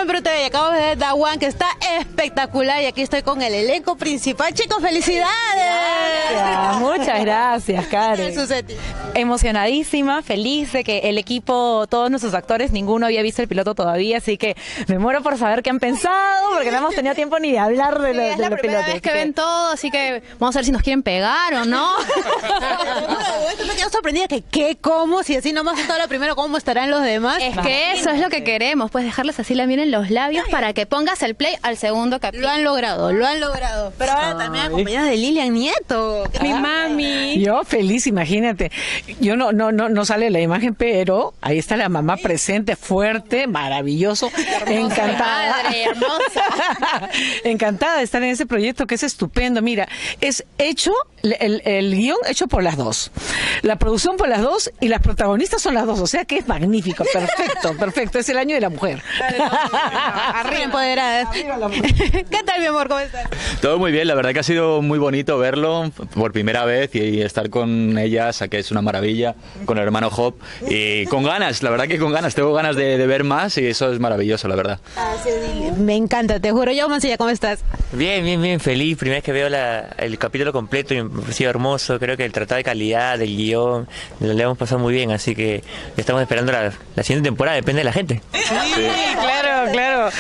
Perú TV y acabo de ver The One, que está espectacular, y aquí estoy con el elenco principal. Chicos, ¡felicidades! Muchas gracias, Karen. Suseti. Emocionadísima, feliz de que el equipo, todos nuestros actores, ninguno había visto el piloto todavía, así que me muero por saber qué han pensado, porque no hemos tenido tiempo ni de hablar de los pilotos. Es que ven todo, así que vamos a ver si nos quieren pegar o no. Esto me quedo sorprendida que qué, cómo, si así nomás está la primera, ¿cómo estarán los demás? Es que eso es lo que queremos, pues dejarles así la miel en los labios para que pongas el play al segundo capítulo. Lo han logrado, lo han logrado. Pero ahora también acompañada de Lilian Nieto. Mi mami. Yo feliz, imagínate. Yo no sale la imagen, pero ahí está la mamá presente, fuerte, maravilloso, encantada. Madre, hermosa. Encantada de estar en ese proyecto que es estupendo. Mira, es hecho, el guión hecho por las dos, la producción por las dos y las protagonistas son las dos, o sea que es magnífico, perfecto, perfecto, es el año de la mujer. Arriba empoderadas. ¿Qué tal, mi amor? ¿Cómo estás? Todo muy bien, la verdad que ha sido muy bonito verlo por primera vez y estar con ellas, que es una maravilla, con el hermano Job, y con ganas, la verdad que con ganas, tengo ganas de ver más y eso es maravilloso, la verdad. Me encanta, te juro. Yo, Mancilla, ¿cómo estás? Bien, feliz. Primera vez que veo el capítulo completo y me ha parecido hermoso. Creo que el tratado de calidad, del guión, lo hemos pasado muy bien, así que estamos esperando la siguiente temporada, depende de la gente. Sí, claro.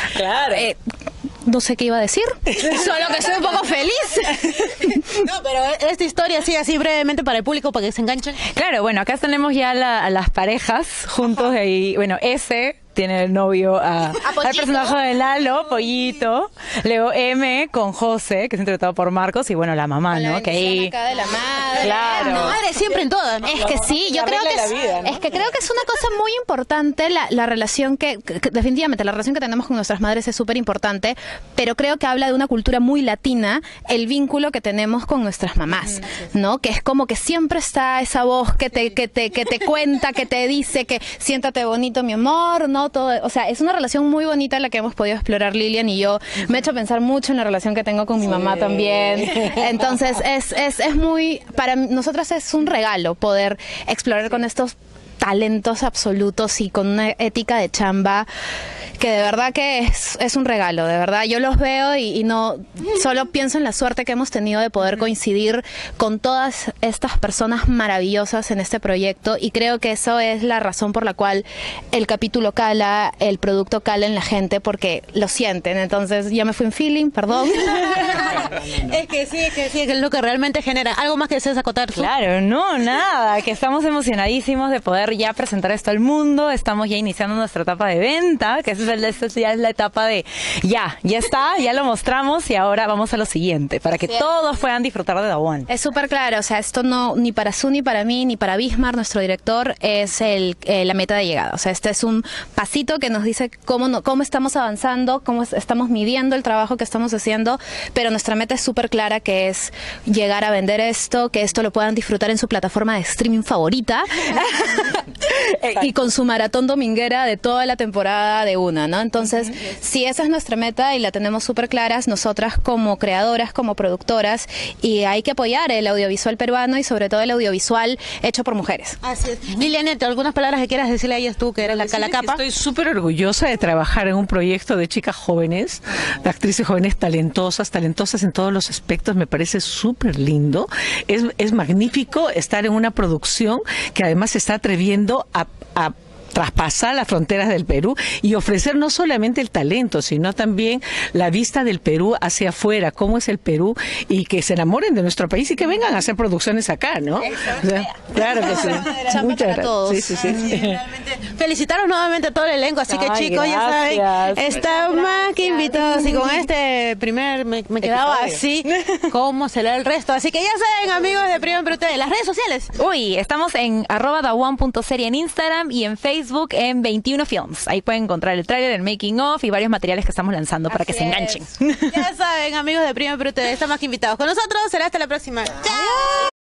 No sé qué iba a decir, solo que estoy un poco feliz. No, pero esta historia sí, así brevemente para el público, para que se enganchen. Claro, bueno, acá tenemos ya a las parejas juntos y bueno, ese tiene el novio al personaje de Lalo, Pollito, luego M con José, que es interpretado por Marcos, y bueno, la mamá, ¿no? Que ahí acá de la madre. Claro. La madre siempre en todas, ¿no? Es que sí, yo creo que creo que es una cosa muy importante la relación que definitivamente la relación que tenemos con nuestras madres es súper importante, pero creo que habla de una cultura muy latina, el vínculo que tenemos con nuestras mamás, ¿no? Que es como que siempre está esa voz que te cuenta, que te dice que siéntate bonito, mi amor, ¿no? Todo, o sea, es una relación muy bonita la que hemos podido explorar Lilian y yo. Me ha hecho pensar mucho en la relación que tengo con mi mamá también. Entonces es muy, para nosotras es un regalo poder explorar con estos talentos absolutos y con una ética de chamba que de verdad que es un regalo, de verdad. Yo los veo y no solo pienso en la suerte que hemos tenido de poder coincidir con todas estas personas maravillosas en este proyecto, y creo que eso es la razón por la cual el capítulo cala, el producto cala en la gente, porque lo sienten. Entonces ya me fui en feeling, perdón. Es que sí, que es lo que realmente genera. ¿Algo más que desees acotar? Claro, no, nada, que estamos emocionadísimos de poder ya presentar esto al mundo. Estamos ya iniciando nuestra etapa de venta, que esta ya es la etapa de ya está, ya lo mostramos y ahora vamos a lo siguiente, para que todos puedan disfrutar de The One. Es súper claro, o sea, esto no, ni para Su, ni para mí, ni para Bismar, nuestro director, es la meta de llegada. O sea, este es un pasito que nos dice cómo estamos avanzando, cómo estamos midiendo el trabajo que estamos haciendo, pero nuestra meta es súper clara, que es llegar a vender esto, que esto lo puedan disfrutar en su plataforma de streaming favorita y con su maratón dominguera de toda la temporada de una, ¿no? Entonces, sí, esa es nuestra meta y la tenemos súper claras nosotras como creadoras, como productoras, y hay que apoyar el audiovisual peruano y sobre todo el audiovisual hecho por mujeres. Así es. Lilian, ¿algunas palabras que quieras decirle a ellas tú, que eres la capa? Estoy súper orgullosa de trabajar en un proyecto de chicas jóvenes, de actrices jóvenes talentosas en todos los aspectos. Me parece súper lindo. Es magnífico estar en una producción que además se está atreviendo a traspasar las fronteras del Perú y ofrecer no solamente el talento, sino también la vista del Perú hacia afuera, cómo es el Perú, y que se enamoren de nuestro país y que vengan a hacer producciones acá, ¿no? O sea, claro que sí. Muchas gracias. Todos. Sí. Felicitaros nuevamente a todo el elenco, así que chicos, gracias. ya saben, están más que invitados, y con este primer me quedaba así, cómo será el resto. Así que ya saben, amigos de Prima Perú TV, las redes sociales. Uy, estamos en @theone.serie en Instagram y en Facebook en 21 Films. Ahí pueden encontrar el tráiler, el making of y varios materiales que estamos lanzando para que se enganchen. Ya saben, amigos de Prima Perú TV, están más que invitados. Con nosotros será hasta la próxima. ¡Chao!